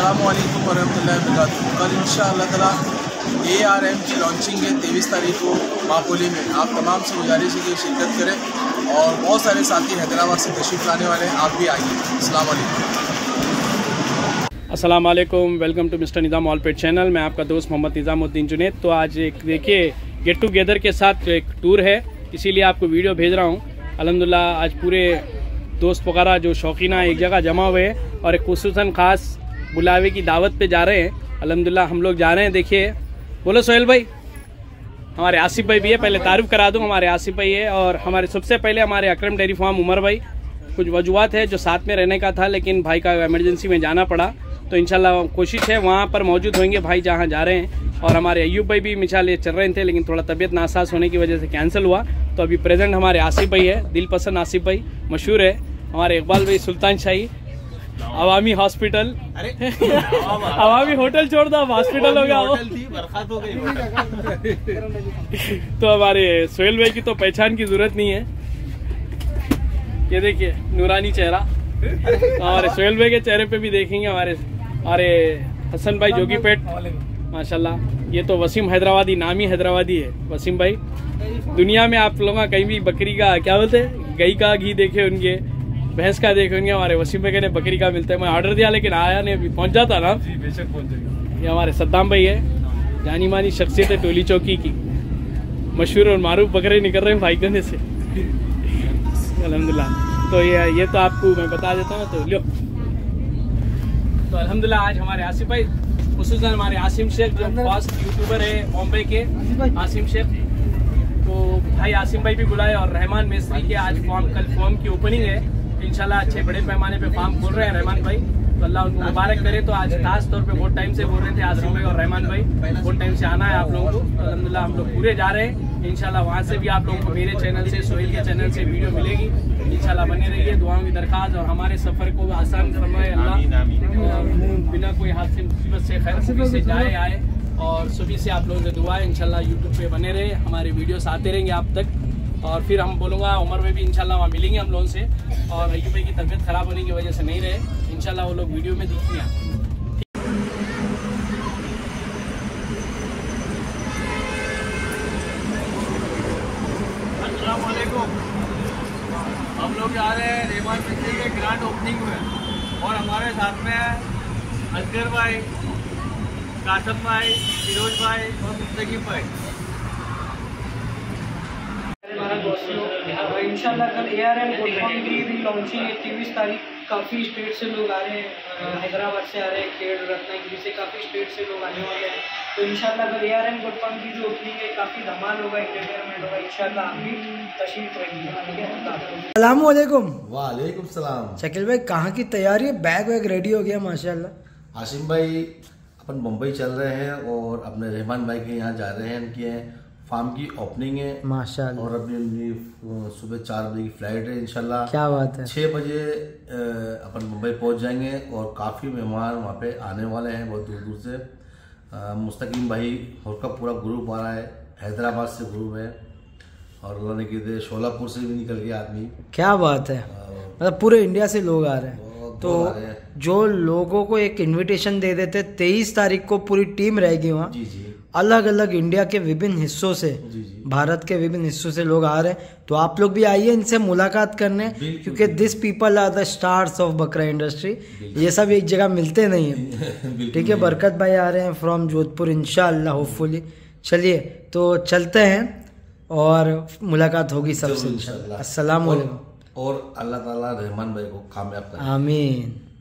अस्सलामुअलैकुम वरहमतुल्लाहि वबरकातुहू। कल इंशाअल्लाह ताला ARM की लॉन्चिंग है 23 तारीख को मापोली में। आप तमाम से गुजारिश है कि शिरकत करें और बहुत सारे साथी हैदराबाद से तशरीफ़ लाने वाले हैं, आप भी आइए। अस्सलाम वालेकुम, welcome to mister Nizam all pet channel. मैं आपका दोस्त मोहम्मद निज़ामुद्दीन जुनैद। तो आज एक देखिए गेट टुगेदर के साथ एक टूर है, इसीलिए आपको वीडियो भेज रहा हूँ। अल्हम्दुलिल्लाह आज पूरे दोस्त वगैरह जो शौकीना एक जगह जमा हुए हैं और एक खुसूसन ख़ास बुलावे की दावत पे जा रहे हैं। अल्हम्दुलिल्लाह हम लोग जा रहे हैं। देखिए, बोलो सोहेल भाई। हमारे आसिफ भाई भी है, पहले तारुफ करा दूँ। हमारे आसिफ भाई है और हमारे सबसे पहले हमारे अकरम डेयरी फार्म उमर भाई। कुछ वजूहत है जो साथ में रहने का था, लेकिन भाई का एमरजेंसी में जाना पड़ा, तो इंशाल्लाह कोशिश है वहाँ पर मौजूद होंगे भाई जहाँ जा रहे हैं। और हमारे अयूब भाई भी मिसाल ये चल रहे थे, लेकिन थोड़ा तबीयत नासाज होने की वजह से कैंसिल हुआ। तो अभी प्रेजेंट हमारे आसिफ भाई है, दिल पसंद आसिफ भाई मशहूर है। हमारे इकबाल भाई सुल्तान शाही अवामी हॉस्पिटल, अवामी होटल छोड़ दो, हॉस्पिटल हो गया हो गई। तो हमारे सोहेल भाई की तो पहचान की जरूरत नहीं है। ये देखिए नूरानी चेहरा। हमारे सोहेल भाई के चेहरे पे भी देखेंगे हमारे हसन भाई जोगीपेट माशाल्लाह। ये तो वसीम हैदराबादी, नामी हैदराबादी है वसीम भाई। दुनिया में आप लोग कहीं भी बकरी का क्या बोलते हैं, गई का घी देखे होंगे, भैंस का देखे होंगे, हमारे वसीम भाई कहने बकरी का मिलता है। मैं ऑर्डर दिया लेकिन आया नहीं, अभी पहुंच जाता ना। जी बेशक पहुंच जाएगा। ये हमारे सद्दाम भाई है, जानी मानी शख्सियत है टोली चौकी की, मशहूर और मारूफ बकरे निकल रहे हैं भाई कहने से अल्हम्दुलिल्लाह। तो ये तो आपको मैं बता देता हूँ। तो लो, तो अल्हम्दुलिल्लाह आज हमारे आसिफ भाई, खुसूसन हमारे आसिम शेख जो फास्ट यूट्यूबर है बॉम्बे के, आसिम शेख, तो भाई आसिम भाई भी बुलाए। और रहमान मिस्त्री के आज कल फॉर्म की ओपनिंग है। इंशाल्लाह अच्छे बड़े पैमाने पे फार्म खोल रहे हैं रहमान भाई, तो अल्लाह उनको मुबारक करे। तो आज खास तौर पे बहुत टाइम से बोल रहे थे आसिम भाई और रहमान भाई, बहुत टाइम से आना है आप लोगों को। तो अल्हम्दुलिल्लाह हम लोग पूरे जा रहे हैं। इंशाल्लाह वहाँ से भी आप लोगों को मेरे चैनल से, सोहेल के चैनल से वीडियो मिलेगी। इंशाल्लाह बने रहिए, दुआओं की दरख्वास्त। और हमारे सफ़र को आसान फरमाए अल्लाह, बिना कोई हादसे मुसीबत से खैर खुशी से जाए आए। और सभी से आप लोगों से दुआ है इंशाल्लाह यूट्यूब पे बने रहे, हमारे वीडियोस आते रहेंगे आप तक। और फिर हम बोलूँगा उमर में भी इंशाल्लाह वहाँ मिलेंगे हम लोगों से। और अयूब भाई की तबीयत ख़राब होने की वजह से नहीं रहे, इंशाल्लाह वो लोग वीडियो में दिखेंगे। अस्सलाम वालेकुम। हम लोग जा रहे हैं रहमान मिस्त्री के ग्रैंड ओपनिंग में, और हमारे साथ में असगर भाई, कासम भाई, फिरोज भाई और मुस्तकीम भाई। इंशाल्लाह कल ARM गोल्ड की भी लॉन्चिंग है 23 तारीख। काफ़ी स्टेट से लोग आ रहे हैं, हैदराबाद से आ रहे हैं, खेड़, रत्नागिरी से, काफ़ी स्टेट से लोग आने वाले हैं। तो इंशाल्लाह कल ARM गोल्ड की जो ओपनिंग है काफ़ी धमाल होगा, एंटरटेनमेंट होगा। इंशाल्लाह आप भी तशरीफ रखिए। अस्सलाम वालेकुम। वालेकुम सलाम। शकील भाई कहाँ की तैयारी है? बैग वैग रेडी हो गया माशाल्लाह। आसिम भाई अपन मुंबई चल रहे हैं और अपने रहमान भाई के यहाँ जा रहे हैं। इनकी फार्म की ओपनिंग है माशाल्लाह, और अभी उनकी सुबह 4 बजे की फ्लाइट है। इंशाल्लाह क्या बात है। 6 बजे अपन मुंबई पहुंच जाएंगे और काफ़ी मेहमान वहाँ पे आने वाले हैं बहुत दूर दूर से। मुस्तकीम भाई और का पूरा ग्रुप आ रहा है, हैदराबाद से ग्रुप है, और अल्लाह ने किए शोलापुर से भी निकल गया आदमी। क्या बात है, मतलब पूरे इंडिया से लोग आ रहे हैं। तो जो लोगों को एक इनविटेशन दे देते, 23 तारीख को पूरी टीम रहेगी वहाँ। जी जी, अलग अलग इंडिया के विभिन्न हिस्सों से, भारत के विभिन्न हिस्सों से लोग आ रहे हैं। तो आप लोग भी आइए इनसे मुलाकात करने, क्योंकि this people are the stars of बकरा इंडस्ट्री। ये सब एक जगह मिलते नहीं है। ठीक है, बरकत भाई आ रहे हैं फ्रॉम जोधपुर इंशाल्लाह होपफुली। चलिए तो चलते हैं और मुलाकात होगी सबसे इंशाल्लाह। अस्सलाम वालेकुम। और अल्लाह ताला रहमान भाई को कामयाब करे। आमीन।